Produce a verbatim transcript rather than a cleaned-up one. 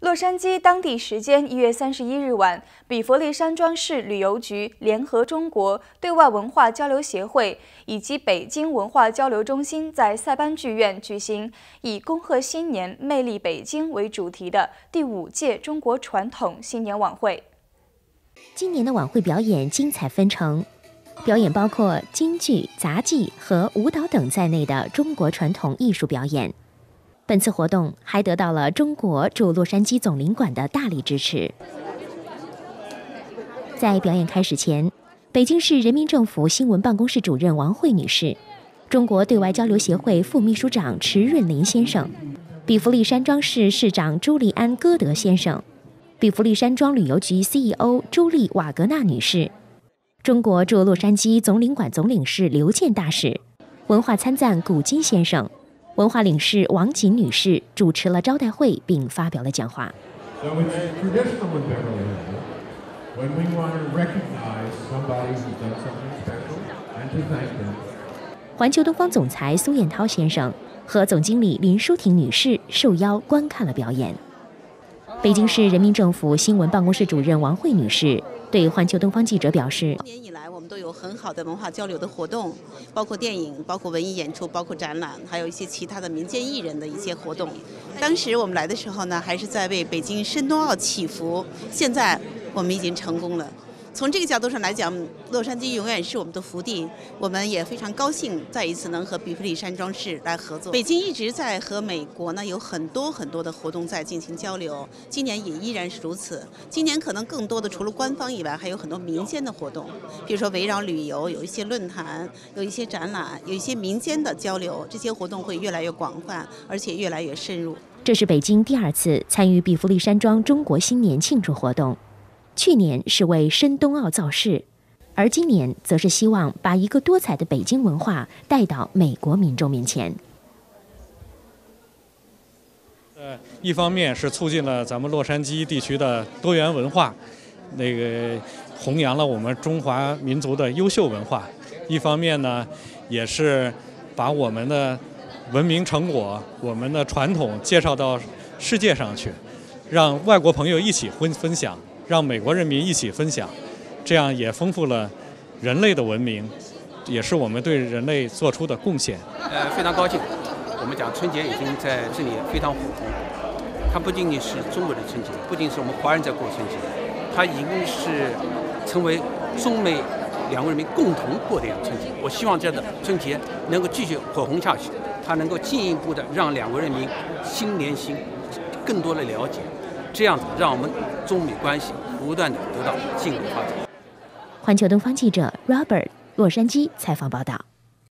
洛杉矶当地时间一月三十一日晚，比佛利山庄市旅游局联合中国对外文化交流协会以及北京文化交流中心在塞班剧院举行以“恭贺新年，魅力北京”为主题的第五届中国传统新年晚会。 今年的晚会表演精彩纷呈，表演包括京剧、杂技和舞蹈等在内的中国传统艺术表演。本次活动还得到了中国驻洛杉矶总领馆的大力支持。在表演开始前，北京市人民政府新闻办公室主任王慧女士、中国对外交流协会副秘书长池润林先生、比弗利山庄市市长朱利安·戈德先生、比弗利山庄旅游局 C E O 朱莉·瓦格纳女士、中国驻洛杉矶总领馆总领事刘健大使、文化参赞古今先生、文化领事王锦女士主持了招待会并发表了讲话。环球东方总裁苏彦涛先生和总经理林淑婷女士受邀观看了表演。北京市人民政府新闻办公室主任王慧女士对环球东方记者表示， 多年以来我们都有很好的文化交流的活动，包括电影，包括文艺演出，包括展览，还有一些其他的民间艺人的一些活动。当时我们来的时候呢，还是在为北京申冬奥祈福，现在我们已经成功了。从这个角度上来讲，洛杉矶永远是我们的福地，我们也非常高兴再一次能和比弗利山庄市来合作。北京一直在和美国呢有很多很多的活动在进行交流，今年也依然是如此。今年可能更多的除了官方以外，还有很多民间的活动，比如说围绕旅游有一些论坛，有一些展览，有一些民间的交流，这些活动会越来越广泛，而且越来越深入。 这是北京第二次参与比弗利山庄中国新年庆祝活动。去年是为申冬奥造势，而今年则是希望把一个多彩的北京文化带到美国民众面前。 呃，一方面是促进了咱们洛杉矶地区的多元文化，那个弘扬了我们中华民族的优秀文化；一方面呢，也是把我们的文明成果、我们的传统介绍到世界上去，让外国朋友一起分分享。让美国人民一起分享，这样也丰富了人类的文明，也是我们对人类做出的贡献。 呃，非常高兴，我们讲春节已经在这里非常火红。它不仅仅是中国的春节，不仅是我们华人在过春节，它已经是成为中美两国人民共同过的一个春节。我希望这样的春节能够继续火红下去，它能够进一步的让两国人民心连心，更多的了解。这样子让我们中美关系不断的得到进一步发展。 环球东方记者 Robert 洛杉矶采访报道。